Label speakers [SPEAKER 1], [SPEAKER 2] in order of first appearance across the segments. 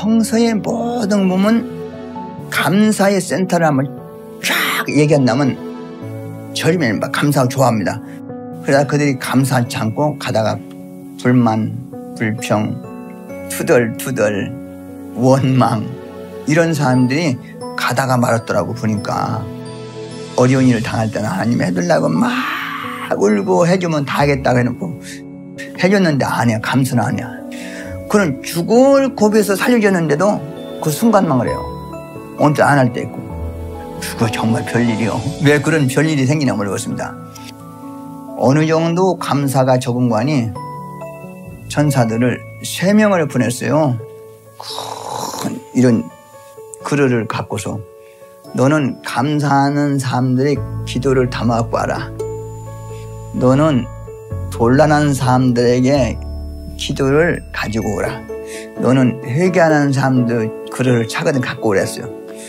[SPEAKER 1] 성서의 모든 보면 감사의 센터를 한번 쫙 얘기한다면 절이면 막 감사하고 좋아합니다. 그러다 그들이 감사하지 않고 가다가 불만, 불평, 투덜투덜, 원망 이런 사람들이 가다가 말았더라고. 보니까 어려운 일을 당할 때는 하나님 해달라고 막 울고 해주면 다 하겠다고 해놓고 해줬는데 아니야. 감사는 아니야. 그는 죽을 고비에서 살려줬는데도 그 순간만 그래요. 언제 안 할 때 있고. 그거 정말 별일이요. 왜 그런 별일이 생기나 모르겠습니다. 어느 정도 감사가 적은 관이 천사들을 3명을 보냈어요. 큰 이런 그릇을 갖고서 너는 감사하는 사람들의 기도를 담아갖고 와라. 너는 곤란한 사람들에게 기도를 가지고 오라. 너는 회개하는 사람들 그릇을 차거든 갖고 오랬어요.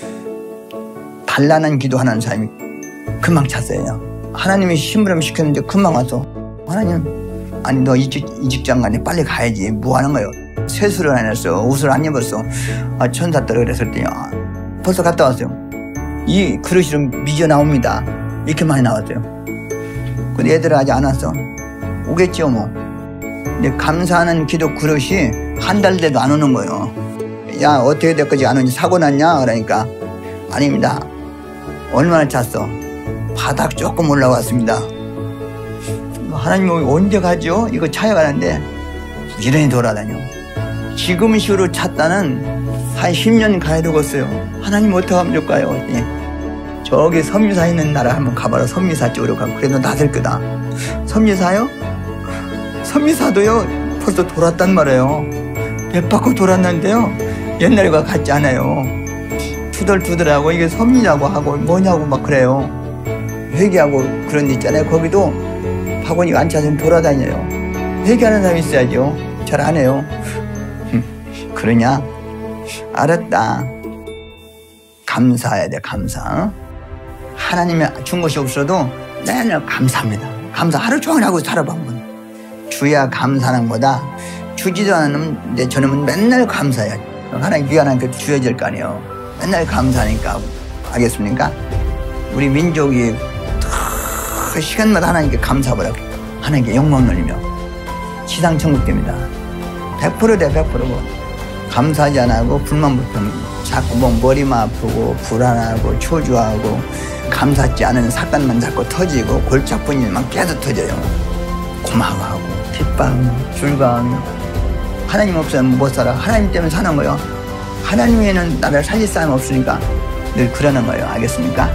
[SPEAKER 1] 달라는 기도하는 사람이 금방 찼어요. 하나님이 심부름 시켰는데 금방 와서 하나님 아니 너 이 직장 가니 빨리 가야지. 뭐 하는 거예요? 세수를 안 했어. 옷을 안 입었어. 아, 천사들 그랬을 아, 벌써 갔다 왔어요. 이 그릇이 좀 미져 나옵니다. 이렇게 많이 나왔어요. 근데 애들은 아직 안 왔어. 오겠죠 뭐. 근데 감사하는 기도 그릇이 한 달 돼도 안 오는 거예요. 야 어떻게 됐까지 안 오니 사고 났냐? 그러니까 아닙니다. 얼마나 찼어? 바닥 조금 올라왔습니다. 하나님 언제 가죠? 이거 차야 가는데 부지런히 돌아다녀. 지금 식으로 찼다는 한 10년 가야 되겠어요. 하나님 어떻게 하면 좋을까요? 예. 저기 섬유사 있는 나라 한번 가봐라. 섬유사 쪽으로 가면 그래도 나설 거다. 섬유사요? 섬유사도요 벌써 돌았단 말이에요. 몇 바퀴 돌았는데요 옛날과 같지 않아요. 투덜투덜하고 이게 섬유냐고 하고 뭐냐고 막 그래요. 회개하고 그런 데 있잖아요. 거기도 바구니 안 찾으면 돌아다녀요. 회개하는 사람이 있어야죠. 잘 안 해요. 그러냐? 알았다. 감사해야 돼. 감사. 하나님이 준 것이 없어도 맨날 감사합니다. 감사 하루 종일 하고 살아봐 한번. 주야 감사하는 거다. 주지도 않으면 저놈은 맨날 감사해야지. 하나님 귀한 그 주어질 거 아니에요. 맨날 감사하니까. 알겠습니까? 우리 민족이 그 시간마다 하나님께 감사하라. 하나님께 영광 돌리며 지상천국 됩니다. 100% 돼. 100%고. 감사하지 않고 불만 불평. 자꾸 뭐 머리만 아프고 불안하고 초조하고 감사하지 않은 사건만 자꾸 터지고 골치 아픈 일만 계속 터져요. 고마워하고 기뻐하고 즐거워하며 하나님 없으면 못 살아. 하나님 때문에 사는 거예요. 하나님 외에는 나를 살릴 사람 없으니까 늘 그러는 거예요. 알겠습니까?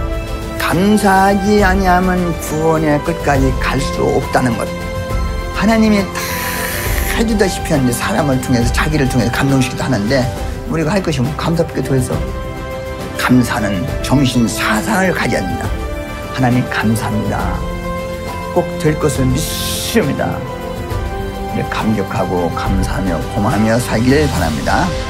[SPEAKER 1] 감사하지 아니하면 구원의 끝까지 갈 수 없다는 것. 하나님이 다 해주다시피 하는데 사람을 통해서 자기를 통해서 감동시키기도 하는데 우리가 할 것이 뭐 감사밖에 더 해서 감사는 정신 사상을 가져야 된다. 하나님 감사합니다. 꼭 될 것을 믿습니다. 감격하고 감사하며 고마우며 살기를 바랍니다.